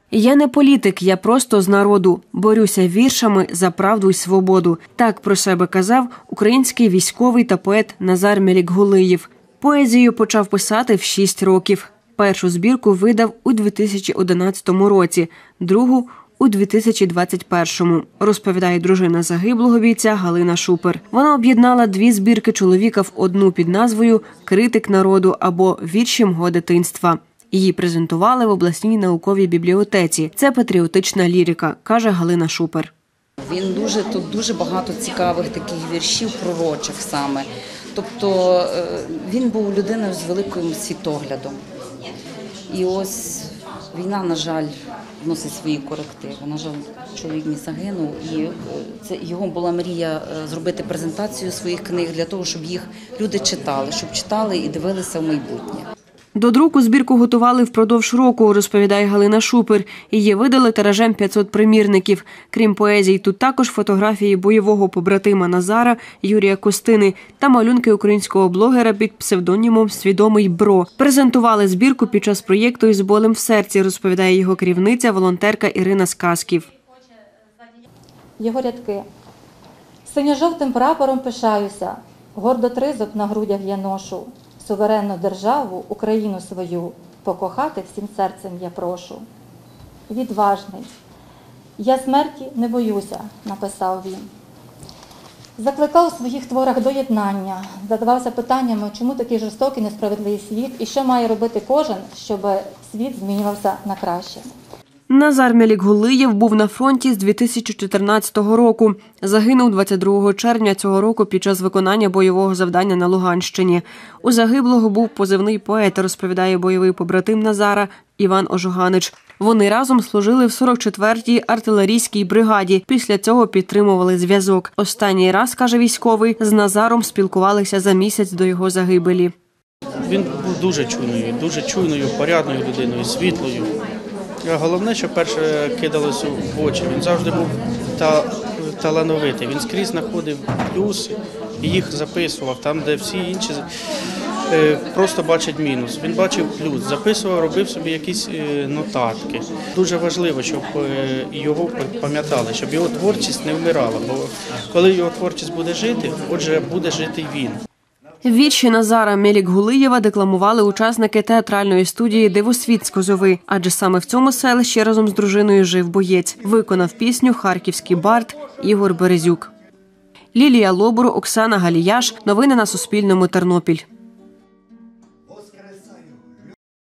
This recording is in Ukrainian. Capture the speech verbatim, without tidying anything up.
Я не політик, я просто з народу. Борюся віршами за правду й свободу. Так про себе казав український військовий та поет Назар Мелікгулиєв. Поезію почав писати в шість років. Першу збірку видав у дві тисячі одинадцятому році, другу – у дві тисячі двадцять першому, розповідає дружина загиблого бійця Галина Шупер. Вона об'єднала дві збірки чоловіка в одну під назвою «Критик народу» або «Вірші мого дитинства». Її презентували в обласній науковій бібліотеці. Це патріотична лірика, каже Галина Шупер. Він дуже, тут дуже багато цікавих таких віршів, пророчих саме. Тобто він був людиною з великим світоглядом. І ось війна, на жаль, вносить свої корективи. На жаль, чоловік мій загинув, і це його була мрія зробити презентацію своїх книг для того, щоб їх люди читали, щоб читали і дивилися в майбутнє. До друку збірку готували впродовж року, розповідає Галина Шупер. Її видали тиражем п'ятсот примірників. Крім поезії, тут також фотографії бойового побратима Назара Юрія Костини та малюнки українського блогера під псевдонімом «Свідомий Бро». Презентували збірку під час проєкту «Із болем в серці», розповідає його керівниця, волонтерка Ірина Сказків. Його рядки. Синьо-жовтим прапором пишаюся, гордо тризуб на грудях я ношу. Суверенну державу, Україну свою, покохати всім серцем я прошу. Відважний. Я смерті не боюся, написав він. Закликав у своїх творах до єднання, задавався питаннями, чому такий жорстокий, несправедливий світ і що має робити кожен, щоб світ змінювався на краще. Назар Мелікгулиєв був на фронті з дві тисячі чотирнадцятого року. Загинув двадцять другого червня цього року під час виконання бойового завдання на Луганщині. У загиблого був позивний поет, розповідає бойовий побратим Назара Іван Ожоганич. Вони разом служили в сорок четвертій артилерійській бригаді. Після цього підтримували зв'язок. Останній раз, каже військовий, з Назаром спілкувалися за місяць до його загибелі. Він був дуже чуйною, дуже чуйною, порядною людиною, світлою. Головне, що перше кидалося в очі, він завжди був та, талановитий. Він скрізь знаходив плюси і їх записував, там, де всі інші е, просто бачать мінус. Він бачив плюс, записував, робив собі якісь е, нотатки. Дуже важливо, щоб е, його пам'ятали, щоб його творчість не вмирала, бо коли його творчість буде жити, отже, буде жити й він. Вірші Назара Мелікгулиєва декламували учасники театральної студії «Дивосвіт» з Козови, адже саме в цьому селищі разом з дружиною жив боєць. Виконав пісню харківський бард Ігор Березюк. Лілія Лобур, Оксана Галіяш. Новини на Суспільному. Тернопіль.